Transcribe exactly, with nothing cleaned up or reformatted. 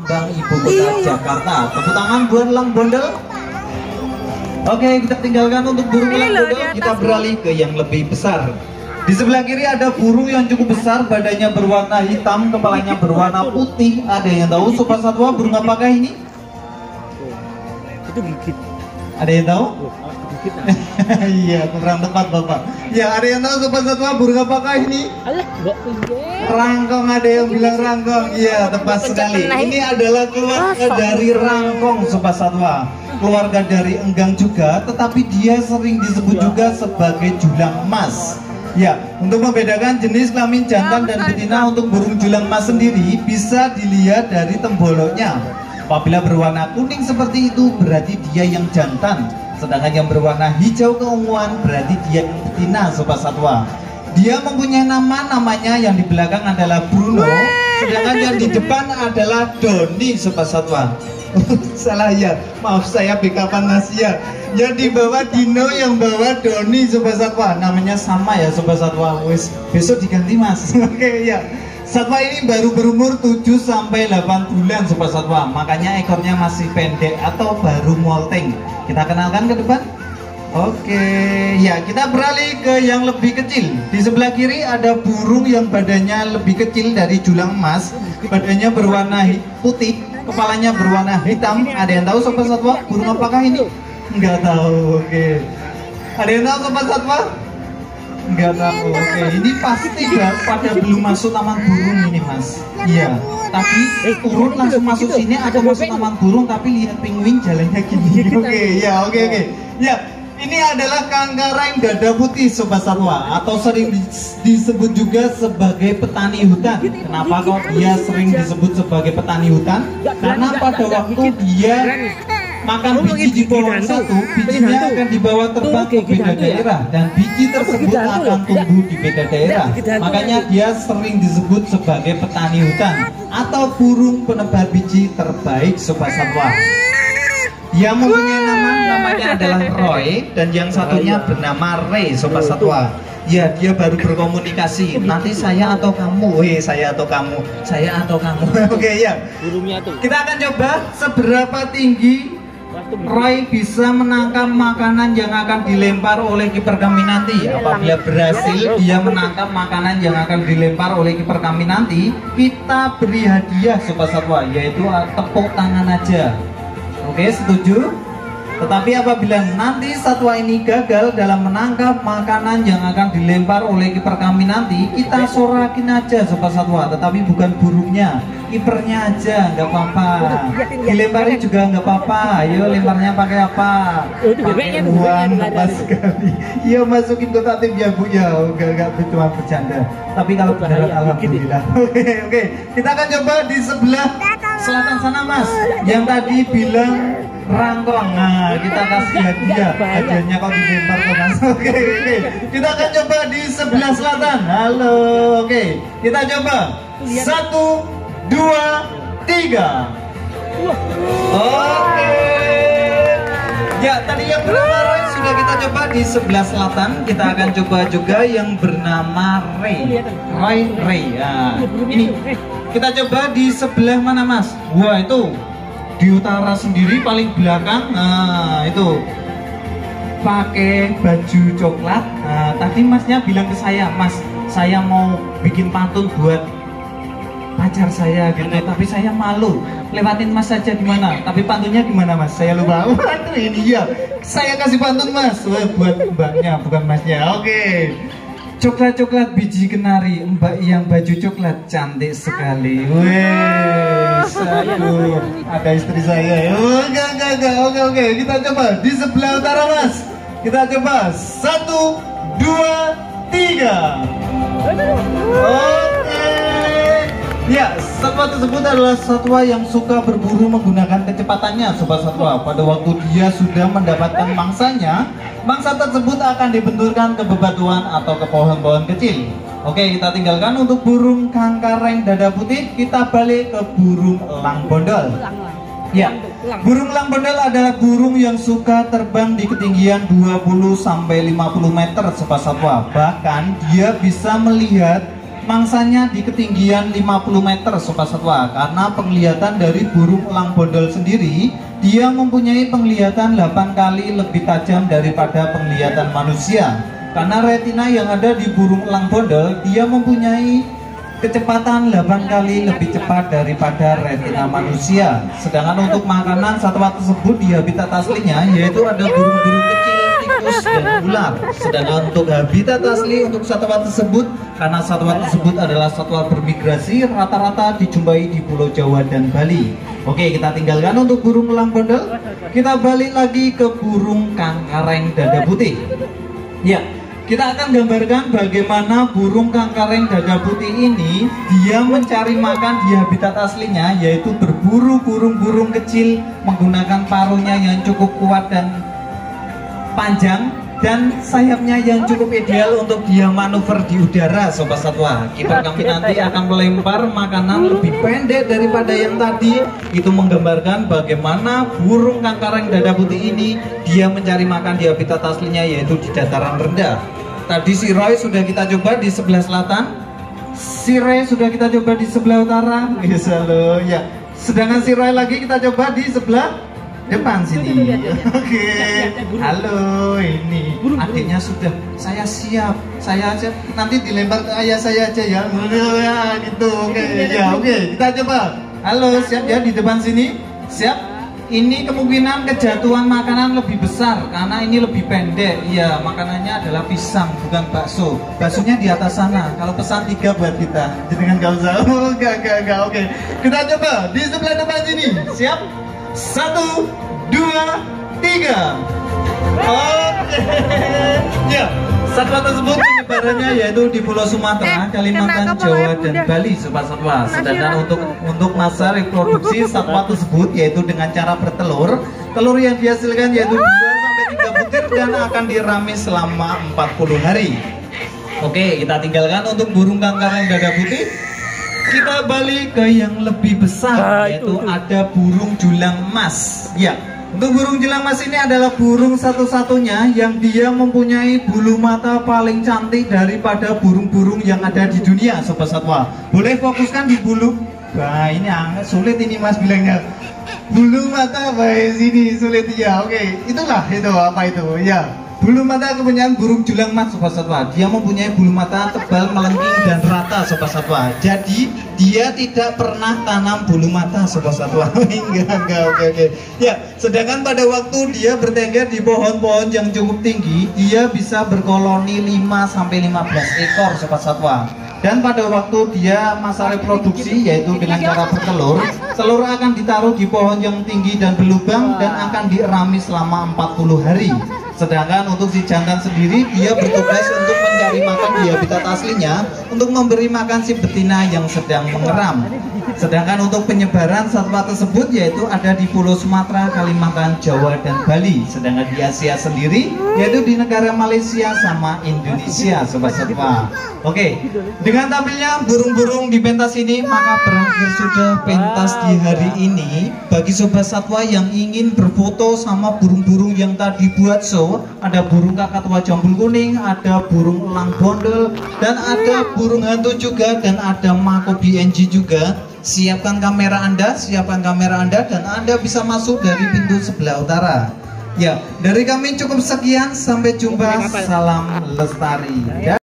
lambang ibu kota Jakarta. Tepuk tangan buat Elang Bondel. Oke, kita tinggalkan untuk burung Elang Bondel. Kita beralih ke yang lebih besar. Di sebelah kiri ada burung yang cukup besar, badannya berwarna hitam, kepalanya berwarna putih. Ada yang tahu Sobat Satwa burung apakah ini? Itu gigit. Ada yang tahu? Iya, kurang tepat Bapak. Ya, ada yang tahu Sobat Satwa burung apakah ini? Rangkong, ada yang bilang rangkong. Iya, tepat sekali. Ini adalah keluarga dari rangkong Sobat Satwa. Keluarga dari enggang juga, tetapi dia sering disebut juga sebagai julang emas. Ya, untuk membedakan jenis kelamin jantan dan betina untuk burung julang emas sendiri bisa dilihat dari temboloknya. Apabila berwarna kuning seperti itu berarti dia yang jantan, sedangkan yang berwarna hijau keunguan berarti dia yang betina Sobat Satwa. Dia mempunyai nama, namanya yang di belakang adalah Bruno, sedangkan yang di depan adalah Doni Sobat Satwa. Salah ya, maaf saya bekapan Mas ya. Yang di bawah Dino, yang bawah Doni Sobat Satwa. Namanya sama ya Sobat Satwa. Wis besok diganti Mas. Oke ya. Satwa ini baru berumur tujuh sampai delapan bulan Sobat Satwa. Makanya ekornya masih pendek atau baru molting. Kita kenalkan ke depan. Oke, ya kita beralih ke yang lebih kecil. Di sebelah kiri ada burung yang badannya lebih kecil dari julang emas. Badannya berwarna putih, kepalanya berwarna hitam. Ada yang tahu Sobat Satwa burung apakah ini? Enggak tahu. Oke. Ada yang tahu Sobat Satwa? Enggak tahu. Oke, ini pasti ya pada belum masuk taman burung ini Mas. Iya. Tapi turun langsung masuk sini ada masuk taman burung tapi lihat penguin jalannya gini. Oke, ya oke oke. Ya. Ini adalah kangkareng dada putih Sobat Satwa, atau sering disebut juga sebagai petani hutan. Kenapa kok dia sering disebut sebagai petani hutan? Karena pada waktu dia makan biji di pohon satu, bijinya akan dibawa terbang ke beda daerah dan biji tersebut akan tumbuh di beda daerah. Makanya dia sering disebut sebagai petani hutan atau burung penebar biji terbaik Sobat Satwa. Dia mempunyai nama, namanya adalah Roy, dan yang satunya bernama Ray Sobat Satwa. Ya, dia baru berkomunikasi. Nanti saya atau kamu, weh saya atau kamu, saya atau kamu. Oke ya. Kita akan coba seberapa tinggi Roy bisa menangkap makanan yang akan dilempar oleh kiper kami nanti. Apabila berhasil dia menangkap makanan yang akan dilempar oleh kiper kami nanti, kita beri hadiah Sobat Satwa, yaitu tepuk tangan aja. Oke, setuju? Tetapi apabila nanti satwa ini gagal dalam menangkap makanan yang akan dilempar oleh kiper kami nanti, kita sorakin aja Sobat Satwa, tetapi bukan burungnya, kipernya aja, nggak apa-apa. Dilemparin juga nggak apa-apa. Ayo lemparnya pakai apa? Pakai uang, pas sekali. Iya, masukin kotak tim ya Bu ya. Enggak enggak cuma bercanda. Tapi kalau beneran alhamdulillah. Oke oke. Kita akan coba di sebelah selatan sana Mas, yang tadi bilang rangkong. Nah, kita kasih hadiah. Hadiahnya kok dilempar ke Mas. Oke oke. Kita akan coba di sebelah selatan. Halo. Oke. Kita coba. Satu, dua, tiga. Oke. Ya, tadi yang bernama Ray sudah kita coba di sebelah selatan. Kita akan coba juga yang bernama Ray. Ray Ray. Ya. Ini kita coba di sebelah mana Mas? Wah, itu di utara sendiri paling belakang. Nah, itu pakai baju coklat. Nah, tadi Masnya bilang ke saya, Mas, saya mau bikin pantun buat pacar saya gitu, tapi saya malu. Lewatin Mas saja gimana? Tapi pantunnya gimana Mas? Saya lupa. Waduh, ini ya. Saya kasih pantun Mas. Wah, buat mbaknya bukan Masnya. Oke. Coklat-coklat biji kenari, mbak yang baju coklat cantik sekali. Wes, aduh, ada istri saya. Oh, enggak, enggak, enggak. Oke, oke. Kita coba di sebelah utara Mas. Kita coba satu, dua, tiga. Oke. Ya, satwa tersebut adalah satwa yang suka berburu menggunakan kecepatannya Sobat Satwa. Pada waktu dia sudah mendapatkan mangsanya, mangsa tersebut akan dibenturkan ke bebatuan atau ke pohon-pohon kecil. Oke, kita tinggalkan untuk burung kangkareng dada putih. Kita balik ke burung elang bondol. Ya, burung elang bondol adalah burung yang suka terbang di ketinggian dua puluh sampai lima puluh meter Sobat Satwa. Bahkan dia bisa melihat mangsanya di ketinggian lima puluh meter sobat satwa. Karena penglihatan dari burung elang bondol sendiri, dia mempunyai penglihatan delapan kali lebih tajam daripada penglihatan manusia. Karena retina yang ada di burung elang bondol, dia mempunyai kecepatan delapan kali lebih cepat daripada retina manusia. Sedangkan untuk makanan satwa tersebut di habitat aslinya yaitu ada burung-burung kecil, tikus, dan ular. Sedangkan untuk habitat asli untuk satwa tersebut, karena satwa tersebut adalah satwa bermigrasi, rata-rata dijumpai di Pulau Jawa dan Bali. Oke, kita tinggalkan untuk burung elang bondol. Kita balik lagi ke burung kangkareng dada putih. Ya, kita akan gambarkan bagaimana burung kangkareng dada putih ini dia mencari makan di habitat aslinya, yaitu berburu burung-burung kecil menggunakan paruhnya yang cukup kuat dan panjang dan sayapnya yang cukup ideal untuk dia manuver di udara sobat satwa. Kiper kami nanti akan melempar makanan lebih pendek daripada yang tadi. Itu menggambarkan bagaimana burung kangkareng dada putih ini dia mencari makan di habitat aslinya, yaitu di dataran rendah. Tadi si Roy sudah kita coba di sebelah selatan, si Ray sudah kita coba di sebelah utara, bisa loh ya. Sedangkan si Roy lagi kita coba di sebelah depan sini. Oke, halo, ini adiknya sudah. Saya siap, saya aja nanti dilempar ke ayah saya aja ya. Ya gitu, oke ya, oke kita coba. Halo, siap ya di depan sini, siap. Ini kemungkinan kejatuhan makanan lebih besar karena ini lebih pendek. Iya, makanannya adalah pisang bukan bakso. Baksonya di atas sana. Kalau pesan tiga buat kita, jangan gak usah. Oh, gak, gak, gak. Oke, kita coba di sebelah depan sini. Siap? Satu, dua, tiga. Oke. Ya, satwa tersebut penyebarannya yaitu di Pulau Sumatera, Kalimantan, Jawa, dan Bali sobat satwa. Sedangkan untuk untuk masa reproduksi satwa tersebut yaitu dengan cara bertelur. Telur yang dihasilkan yaitu dua sampai tiga butir dan akan diramis selama empat puluh hari. Oke, kita tinggalkan untuk burung kangkareng dada putih. Kita balik ke yang lebih besar, yaitu ada burung julang emas. Ya, untuk burung julang emas ini adalah burung satu-satunya yang dia mempunyai bulu mata paling cantik daripada burung-burung yang ada di dunia sobat satwa. Boleh fokuskan di bulu. Wah, ini agak sulit ini mas bilangnya. Bulu mata baik sini sulit ya. Oke, itulah itu apa itu ya. Bulu mata kepunyaan burung julang emas sobat satwa. Dia mempunyai bulu mata tebal, melengking dan rata sobat satwa. Jadi dia tidak pernah tanam bulu mata sobat satwa. Enggak, enggak, oke, oke. Ya, sedangkan pada waktu dia bertengger di pohon-pohon yang cukup tinggi, dia bisa berkoloni lima sampai lima belas ekor sobat satwa. Dan pada waktu dia masa reproduksi yaitu dengan cara bertelur, telur akan ditaruh di pohon yang tinggi dan berlubang dan akan dierami selama empat puluh hari. Sedangkan untuk si jantan sendiri dia bertugas untuk mencari makan di habitat aslinya untuk memberi makan si betina yang sedang mengeram. Sedangkan untuk penyebaran satwa tersebut yaitu ada di Pulau Sumatera, Kalimantan, Jawa, dan Bali. Sedangkan di Asia sendiri yaitu di negara Malaysia sama Indonesia sobat satwa. Oke, dengan tampilnya burung-burung di pentas ini maka berakhir sudah pentas di hari ini. Bagi sobat satwa yang ingin berfoto sama burung-burung yang tadi buat show, ada burung kakak tua jambul kuning, ada burung elang bondol, dan ada burung hantu juga, dan ada mako B N G juga. Siapkan kamera Anda, siapkan kamera Anda, dan Anda bisa masuk dari pintu sebelah utara. Ya, dari kami cukup sekian, sampai jumpa, salam lestari.